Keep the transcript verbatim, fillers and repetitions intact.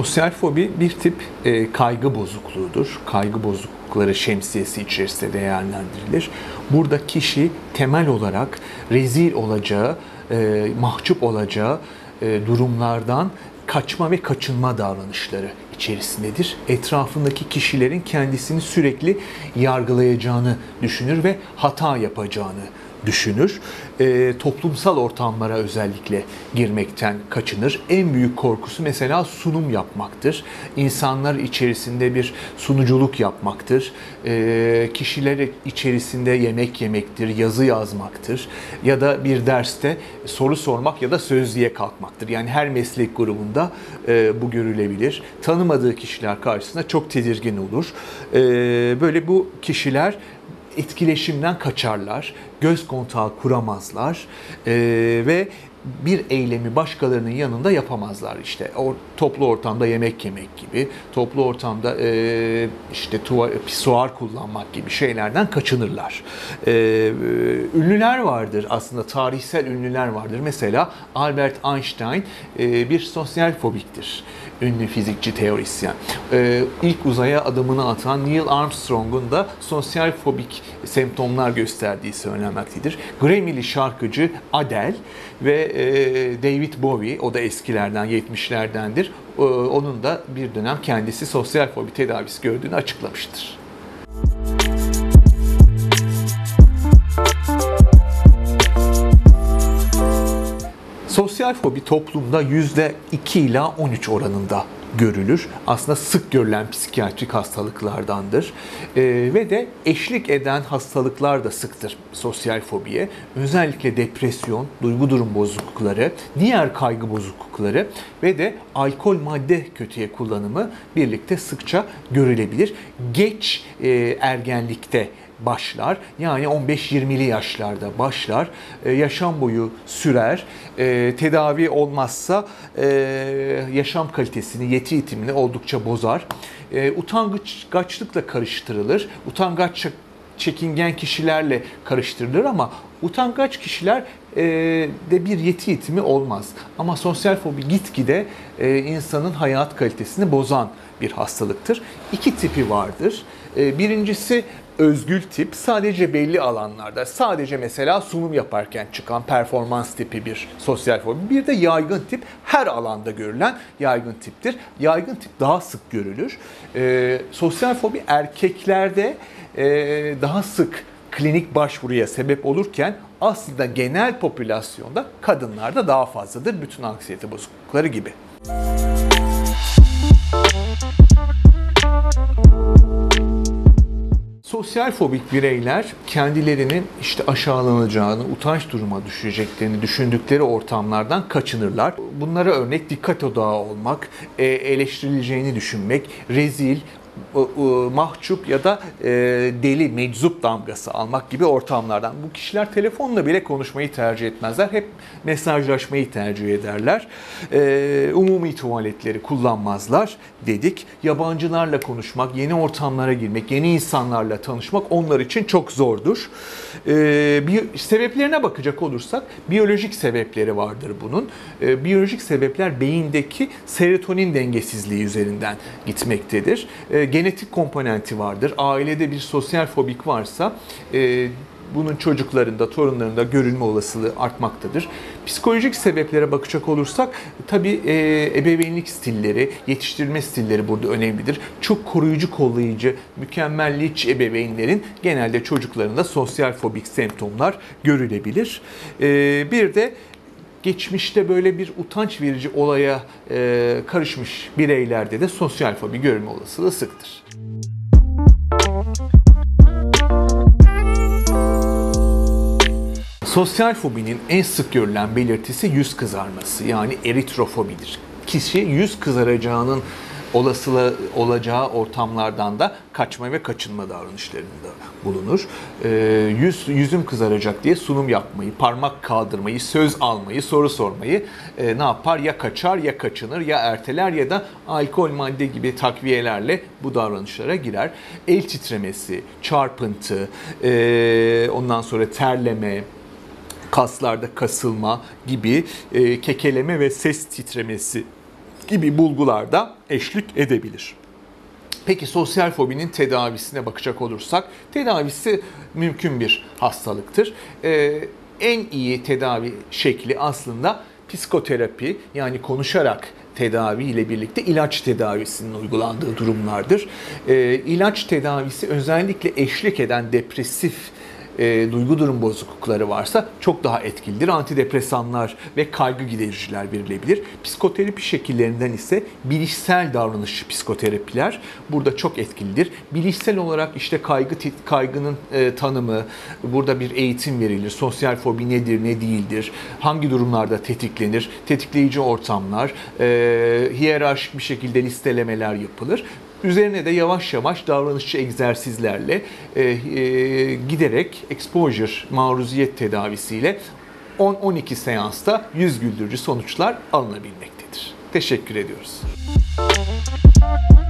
Sosyal fobi bir tip e, kaygı bozukluğudur. Kaygı bozuklukları şemsiyesi içerisinde değerlendirilir. Burada kişi temel olarak rezil olacağı, e, mahcup olacağı e, durumlardan kaçma ve kaçınma davranışları içerisindedir. Etrafındaki kişilerin kendisini sürekli yargılayacağını düşünür ve hata yapacağını düşünür. E, toplumsal ortamlara özellikle girmekten kaçınır. En büyük korkusu mesela sunum yapmaktır. İnsanlar içerisinde bir sunuculuk yapmaktır. E, kişiler içerisinde yemek yemektir, yazı yazmaktır. Ya da bir derste soru sormak ya da sözlüğe kalkmaktır. Yani her meslek grubunda e, bu görülebilir. Tanımadığı kişiler karşısında çok tedirgin olur. E, böyle bu kişiler etkileşimden kaçarlar, göz kontağı kuramazlar e, ve bir eylemi başkalarının yanında yapamazlar. İşte o, toplu ortamda yemek yemek gibi, toplu ortamda e, işte tuval, pisuar kullanmak gibi şeylerden kaçınırlar. E, ünlüler vardır aslında, tarihsel ünlüler vardır. Mesela Albert Einstein e, bir sosyal fobiktir. Ünlü fizikçi, teorisyen. Ee, ilk uzaya adımını atan Neil Armstrong'un da sosyal fobik semptomlar gösterdiği söylenmektedir. Grammy'li şarkıcı Adele ve e, David Bowie, o da eskilerden, yetmişlerdendir. Ee, onun da bir dönem kendisi sosyal fobi tedavisi gördüğünü açıklamıştır. Sosyal fobi toplumda yüzde iki ila on üç oranında görülür. Aslında sık görülen psikiyatrik hastalıklardandır. Ee, ve de eşlik eden hastalıklar da sıktır sosyal fobiye. Özellikle depresyon, duygu durum bozuklukları, diğer kaygı bozuklukları ve de alkol madde kötüye kullanımı birlikte sıkça görülebilir. Geç e, ergenlikte başlar. Yani on beş yirmili yaşlarda başlar. Ee, yaşam boyu sürer. Ee, tedavi olmazsa e, yaşam kalitesini, yeti itimini oldukça bozar. Ee, utangaçlıkla karıştırılır. Utangaç, çekingen kişilerle karıştırılır ama utangaç kişiler e, de bir yeti itimi olmaz. Ama sosyal fobi gitgide e, insanın hayat kalitesini bozan bir hastalıktır. İki tipi vardır. E, birincisi özgül tip, sadece belli alanlarda, sadece mesela sunum yaparken çıkan performans tipi bir sosyal fobi. Bir de yaygın tip, her alanda görülen yaygın tiptir. Yaygın tip daha sık görülür. E, sosyal fobi erkeklerde e, daha sık klinik başvuruya sebep olurken aslında genel popülasyonda kadınlarda daha fazladır. Bütün anksiyete bozuklukları gibi. Sosyal fobik bireyler kendilerinin işte aşağılanacağını, utanç duruma düşeceklerini düşündükleri ortamlardan kaçınırlar. Bunlara örnek dikkat odağı olmak, eleştirileceğini düşünmek, rezil, mahcup ya da deli, meczup damgası almak gibi ortamlardan. Bu kişiler telefonla bile konuşmayı tercih etmezler. Hep mesajlaşmayı tercih ederler. Umumi tuvaletleri kullanmazlar dedik. Yabancılarla konuşmak, yeni ortamlara girmek, yeni insanlarla tanışmak onlar için çok zordur. Bir sebeplerine bakacak olursak biyolojik sebepleri vardır bunun. Biyolojik sebepler beyindeki serotonin dengesizliği üzerinden gitmektedir. Genetik komponenti vardır. Ailede bir sosyal fobik varsa e, bunun çocuklarında, torunlarında görülme olasılığı artmaktadır. Psikolojik sebeplere bakacak olursak tabii e, ebeveynlik stilleri, yetiştirme stilleri burada önemlidir. Çok koruyucu, kollayıcı, mükemmelliyetçi ebeveynlerin genelde çocuklarında sosyal fobik semptomlar görülebilir. E, bir de geçmişte böyle bir utanç verici olaya e, karışmış bireylerde de sosyal fobi görülme olasılığı sıktır. Sosyal fobinin en sık görülen belirtisi yüz kızarması, yani eritrofobidir. Kişi yüz kızaracağının olasılığı olacağı ortamlardan da kaçma ve kaçınma davranışlarında bulunur. Ee, yüz, yüzüm kızaracak diye sunum yapmayı, parmak kaldırmayı, söz almayı, soru sormayı e, ne yapar? Ya kaçar, ya kaçınır, ya erteler ya da alkol madde gibi takviyelerle bu davranışlara girer. El titremesi, çarpıntı, e, ondan sonra terleme, kaslarda kasılma gibi, e, kekeleme ve ses titremesi gibi bulgularda eşlik edebilir. Peki sosyal fobinin tedavisine bakacak olursak, tedavisi mümkün bir hastalıktır. Ee, en iyi tedavi şekli aslında psikoterapi, yani konuşarak tedavi ile birlikte ilaç tedavisinin uygulandığı durumlardır. Ee, ilaç tedavisi özellikle eşlik eden depresif E, duygu durum bozuklukları varsa çok daha etkilidir. Antidepresanlar ve kaygı gidericiler verilebilir. Psikoterapi şekillerinden ise bilişsel davranış psikoterapiler burada çok etkilidir. Bilişsel olarak işte kaygı kaygının e, tanımı, burada bir eğitim verilir. Sosyal fobi nedir, ne değildir, hangi durumlarda tetiklenir, tetikleyici ortamlar, e, hiyerarşik bir şekilde listelemeler yapılır. Üzerine de yavaş yavaş davranışçı egzersizlerle e, e, giderek exposure, maruziyet tedavisiyle on on iki seansta yüz güldürücü sonuçlar alınabilmektedir. Teşekkür ediyoruz.